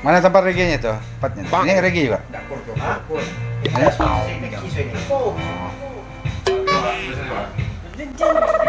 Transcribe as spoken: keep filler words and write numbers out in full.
Mana tempat reggae-nya tuh? Tempatnya. Ini reggae juga. Dapur tuh. Dapur. Ini. Ini kisu ini.